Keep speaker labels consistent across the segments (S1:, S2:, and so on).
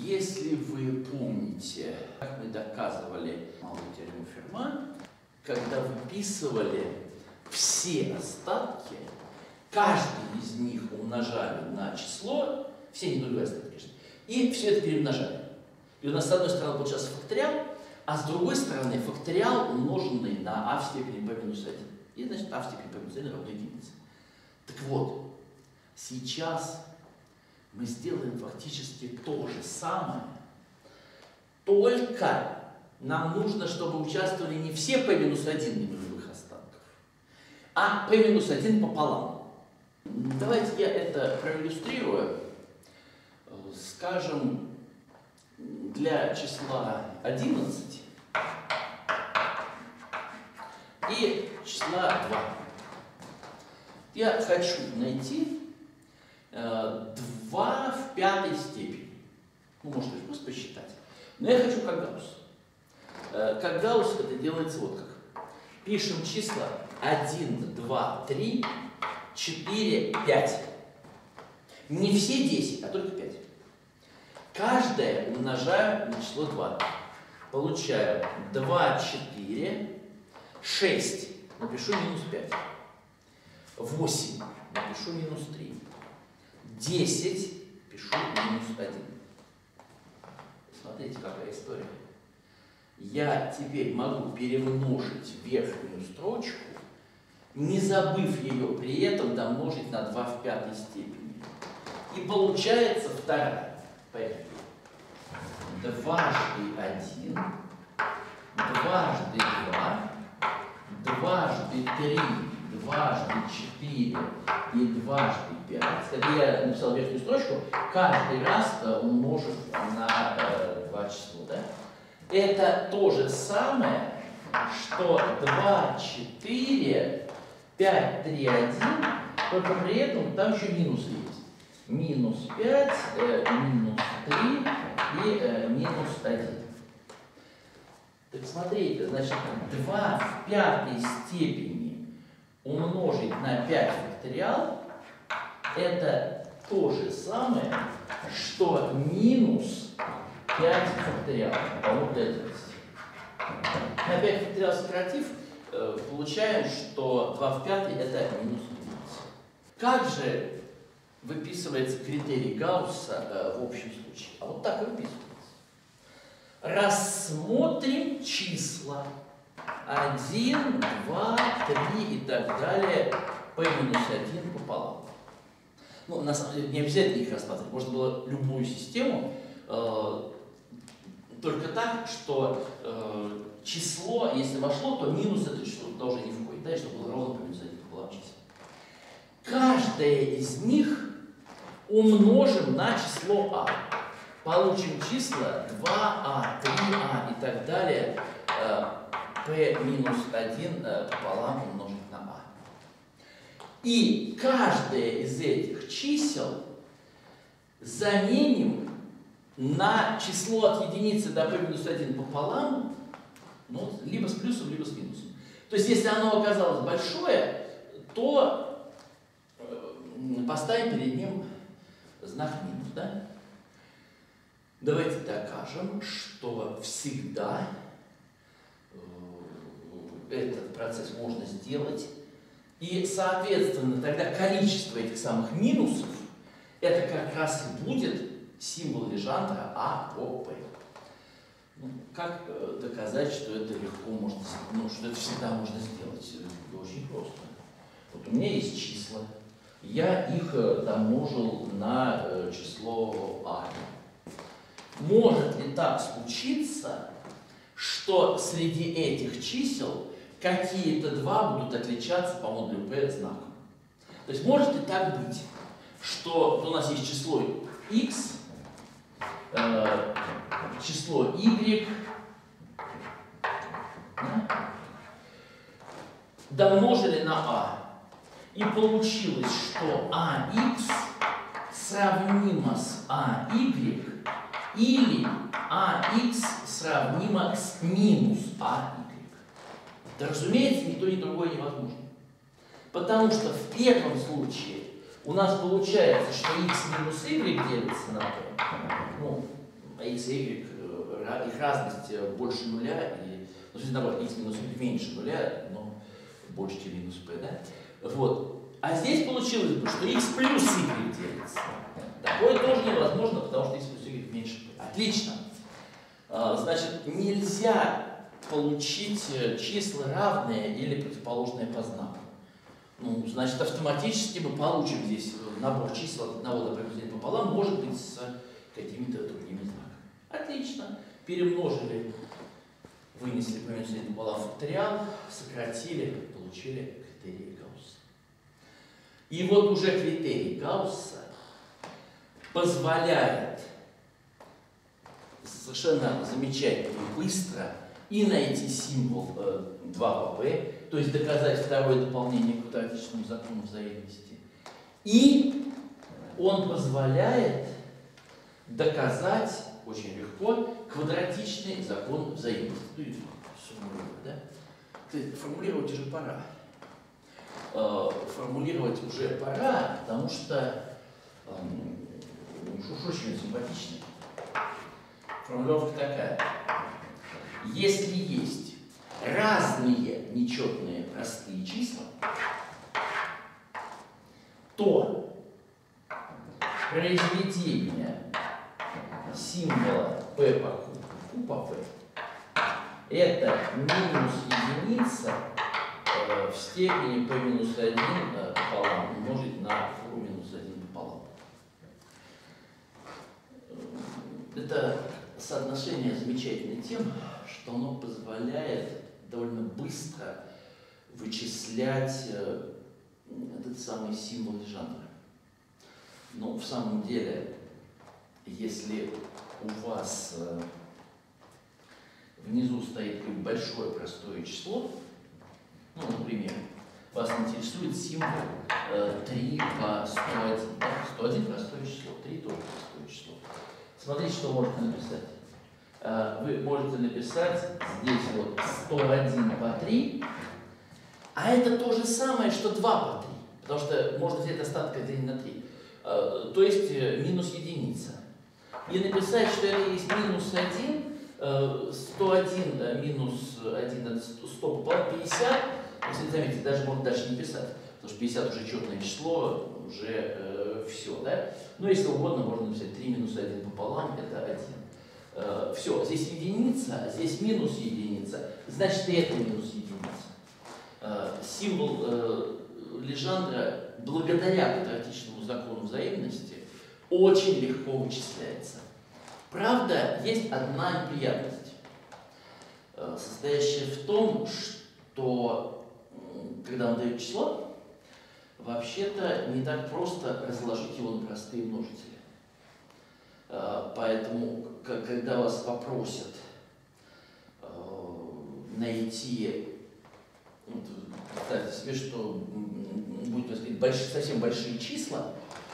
S1: Если вы помните, как мы доказывали малую теорему Ферма, когда выписывали все остатки, каждый из них умножали на число, все ненулевые остатки, конечно, и все это перемножали. И у нас с одной стороны получался факториал, а с другой стороны факториал, умноженный на а в степени p минус 1. И значит а в степени p минус 1 равно единице. Так вот, сейчас мы сделаем фактически то же самое, только нам нужно, чтобы участвовали не все p минус 1 ненулевых остатков, а p минус 1 пополам. Давайте я это проиллюстрирую. Скажем, для числа 11 и числа 2 я хочу найти 2 в пятой степени. Ну, можно просто посчитать. Но я хочу как Гаусс. Как Гаусс это делается вот как. Пишем числа 1, 2, 3, 4, 5. Не все 10, а только 5. Каждое умножаю на число 2. Получаю 2, 4, 6. Напишу минус 5. 8. Напишу минус 3. 10. Пишу минус 1. Смотрите, какая история. Я теперь могу перемножить верхнюю строчку, не забыв ее при этом домножить на 2 в пятой степени. И получается вторая. Поехали. Дважды 1, дважды 2, дважды 3, дважды 4 и дважды 5. Это я написал верхнюю строчку, каждый раз умножив на 2 числа. Да? Это то же самое, что 2, 4, 5, 3, 1, только при этом там еще минусы есть. Минус 5, минус 3 и минус 1. Так смотрите, значит, 2 в пятой степени умножить на 5 факториал, это то же самое, что минус 5 факториал. Равно 11. На 5 факториал сократив, получаем, что 2 в пятой это минус 11. Как же выписывается критерий Гаусса в общем случае? А вот так и выписывается. Рассмотрим числа 1, 2, 3 и так далее p минус 1 пополам. Ну, на самом деле, не обязательно их рассматривать. Можно было любую систему, только так, что число, если вошло, то минус это число туда уже не входит. Да, и чтобы было ровно p минус 1 пополам числа. Каждое из них умножим на число а. Получим числа 2а, 3а и так далее. p минус 1 пополам умножить на а. И каждое из этих чисел заменим на число от единицы до p минус 1 пополам, ну, либо с плюсом, либо с минусом. То есть, если оно оказалось большое, то поставим перед ним знак минус, да? Давайте докажем, что всегда этот процесс можно сделать. И, соответственно, тогда количество этих самых минусов, это как раз и будет символ Лежандра А по P. Ну, как доказать, что это легко можно сделать? Ну, что это всегда можно сделать? Это очень просто. Вот у меня есть числа. Я их домножил на число А. Может ли так случиться, что среди этих чисел какие-то два будут отличаться по модулю P знаком? То есть может ли так быть, что у нас есть число x, число y, да? Домножили на а. И получилось, что AX сравнимо с AY или AX сравнимо с минус AY. Да, разумеется, ни то, ни другое невозможно. Потому что в первом случае у нас получается, что x минус y делится на p. Ну, x и y, их разность больше нуля, и, ну, то есть, наоборот, x минус y меньше нуля, но больше, чем минус p, да? Вот. А здесь получилось бы, что x плюс y делится. Такое тоже невозможно, потому что x плюс y меньше p. Отлично. Значит, нельзя получить числа равные или противоположные по знаку. Ну, значит, автоматически мы получим здесь набор чисел от 1 до p пополам, может быть, с какими-то другими знаками. Отлично. Перемножили, вынесли p минус 1 пополам факториал, сократили, получили критерии Гаусса. И вот уже критерий Гаусса позволяет совершенно замечательно и быстро и найти символ 2 по p, то есть доказать второе дополнение к квадратичному закону взаимности. И он позволяет доказать очень легко квадратичный закон взаимности. Формулировать уже пора. Формулировать уже пора, потому что уж очень симпатичный. Формулировка такая. Если есть разные нечетные простые числа, то произведение символа p по q по p это минус единица в степени p минус 1 пополам умножить на q минус 1 пополам. Это соотношение замечательно тем, что оно позволяет довольно быстро вычислять этот самый символ Лежандра. Но в самом деле, если у вас внизу стоит большое простое число, ну, например, вас интересует символ 3 по 101. 101 простое число, 3 тоже простое число. Смотрите, что можете написать. Вы можете написать здесь вот 101 по 3, а это то же самое, что 2 по 3, потому что можно взять остаток 1 на 3, то есть минус единица. И написать, что это есть минус 1, 101 минус 1 это 100 пополам 50, если заметите, даже можно дальше не писать, потому что 50 уже четное число, уже все, да? Но если угодно, можно написать 3 минус 1 пополам, это 1. Все, здесь единица, а здесь минус единица, значит и это минус единица. Символ Лежандра, благодаря квадратичному закону взаимности, очень легко вычисляется. Правда, есть одна неприятность, состоящая в том, что когда он дает число, вообще-то не так просто разложить его на простые множители. Поэтому, когда вас попросят найти, вот, представьте себе, что будут, так сказать, совсем большие числа,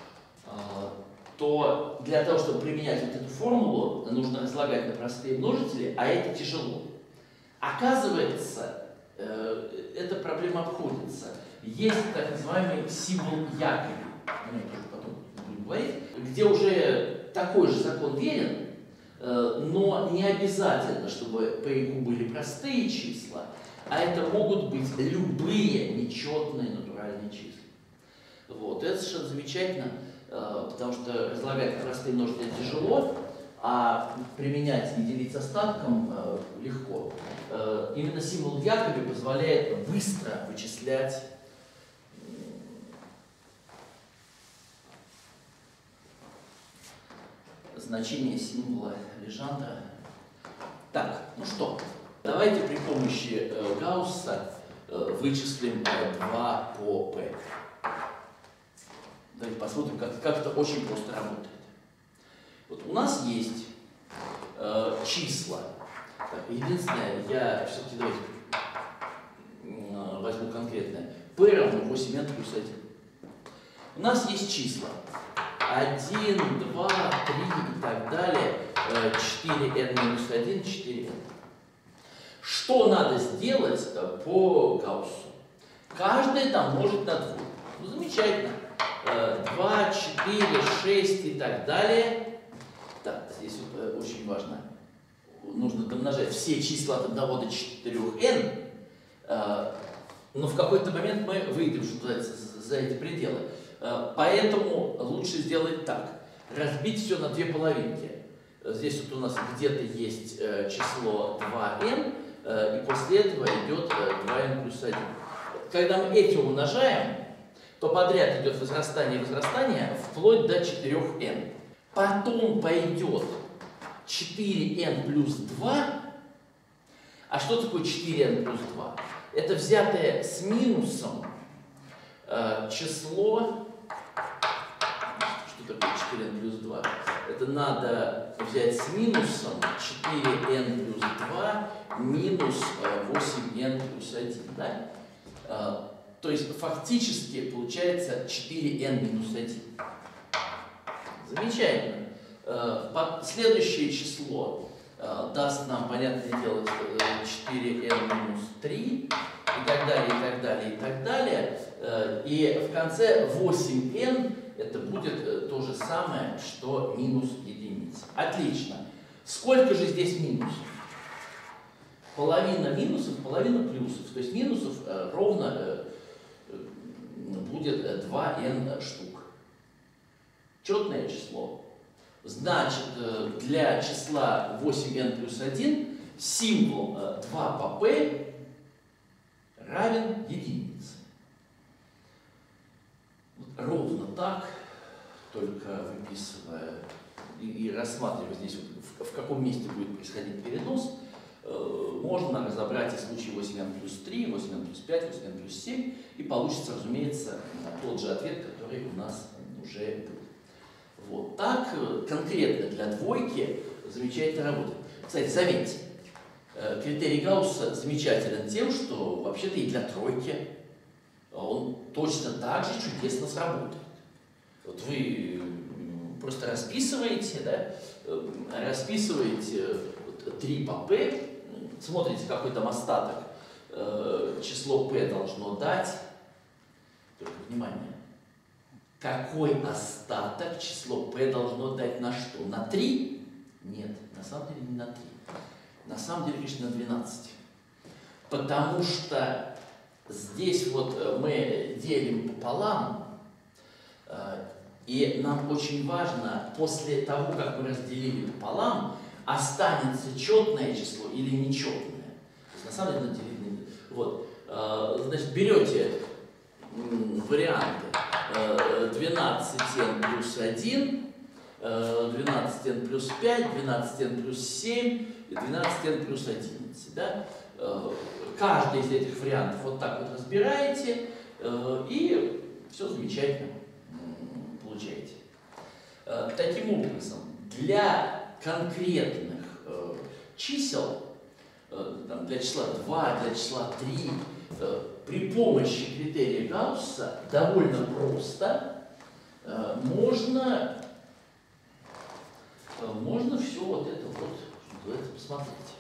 S1: то для того, чтобы применять вот эту формулу, нужно разлагать на простые множители, а это тяжело. Оказывается, эта проблема обходится. Есть так называемый символ Якоби, мы тоже потом будем говорить, где уже такой же закон верен, но не обязательно, чтобы по q были простые числа, а это могут быть любые нечетные натуральные числа. Вот. Это совершенно замечательно, потому что разлагать на простые множители тяжело, а применять и делить остатком легко. Именно символ Якоби позволяет быстро вычислять значение символа Лежандра. Так, ну что, давайте при помощи Гаусса вычислим 2 по p. Давайте посмотрим, как это очень просто работает. Вот у нас есть числа. Так, единственное, я все-таки давайте возьму конкретное. p равно 8n плюс 1. У нас есть числа 1, 2, 3 и так далее, 4n минус 1, 4n. Что надо сделать по Гауссу? Каждый там может на 2. Ну, замечательно. 2, 4, 6 и так далее. Так, здесь вот, очень важно, нужно домножать все числа от 1 до 4n, но в какой-то момент мы выйдем, что называется, за эти пределы. Поэтому лучше сделать так. Разбить все на две половинки. Здесь вот у нас где-то есть число 2n, и после этого идет 2n плюс 1. Когда мы эти умножаем, то подряд идет возрастание и возрастание вплоть до 4n. Потом пойдет 4n плюс 2. А что такое 4n плюс 2? Это взятое с минусом число. Что такое 4n плюс 2? Это надо взять с минусом 4n плюс 2 минус 8n плюс 1. Да? То есть фактически получается 4n минус 1. Замечательно. Следующее число даст нам, понятное дело, 4n минус 3 и так далее, и так далее, и так далее. И в конце 8n это будет то же самое, что минус единица. Отлично. Сколько же здесь минусов? Половина минусов, половина плюсов. То есть минусов ровно будет 2n штук. Четное число. Значит, для числа 8n плюс 1 символ 2 по p равен единице. Вот ровно так, только выписывая и рассматривая здесь, вот, в каком месте будет происходить перенос, можно разобрать и случай 8n плюс 3, 8n плюс 5, 8n плюс 7, и получится, разумеется, тот же ответ, который у нас уже был. Вот так конкретно для двойки замечательно работает. Кстати, заметьте, критерий Гаусса замечателен тем, что вообще-то и для тройки он точно так же чудесно сработает. Вот вы просто расписываете, да, расписываете 3 по p, смотрите, какой там остаток число p должно дать. Только внимание. Какой остаток число p должно дать на что? На 3? Нет, на самом деле не на 3. На самом деле, конечно, на 12. Потому что здесь вот мы делим пополам, и нам очень важно, после того, как мы разделили пополам, останется четное число или нечетное. То есть, на самом деле, делить не надо. Вот. Значит, берете варианты 12n плюс 1, 12n плюс 5, 12n плюс 7 и 12n плюс 11. Да? Каждый из этих вариантов вот так вот разбираете, и все замечательно получаете. Таким образом, для конкретных чисел, там, для числа 2, для числа 3, при помощи критерия Гаусса довольно просто можно все вот это вот, что называется, посмотреть.